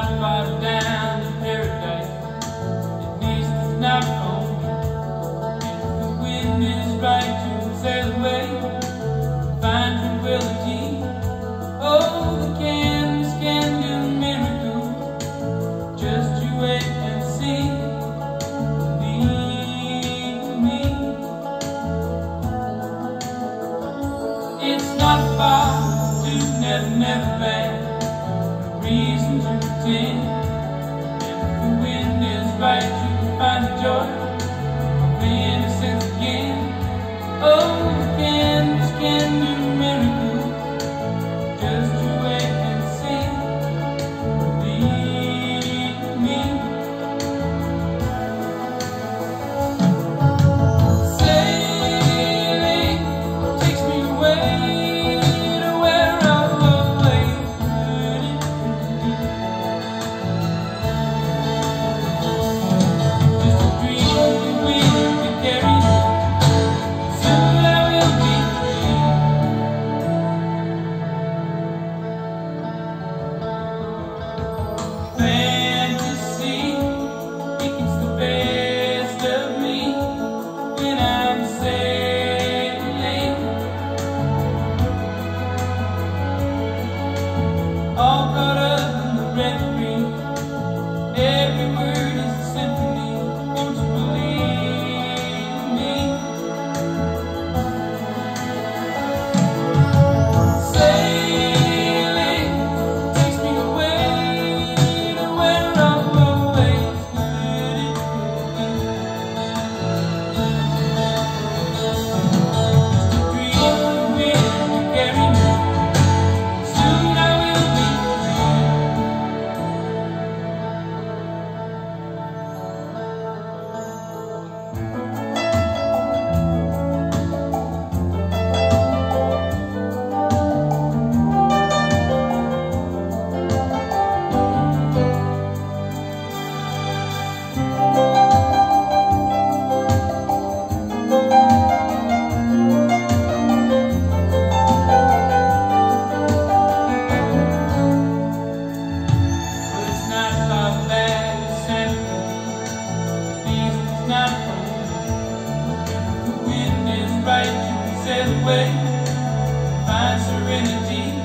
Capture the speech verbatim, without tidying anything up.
far down to paradise. At least it's not for me. If the wind is right, you can sail away, find tranquility. Oh, the canvas can do miracles. Just you wait and see. Believe me. It's not far to never, never back. No reason to pretend. If the wind is right, you can find the joy of the innocence again. Oh, the canvas can do miracles. Just you wait and see. Believe me. Sailing takes me away to where I've always wanted. Just a dream the wind can carry me. Soon I will be free. Fantasy, it gets the best of me when I'm sailing. All caught up in the reverie. Every word is a symphony. Won't you believe me? Sailing takes me away to where I've always wanted to be. Just a dream the wind can carry me. Soon I will be right, you can sail away, find serenity.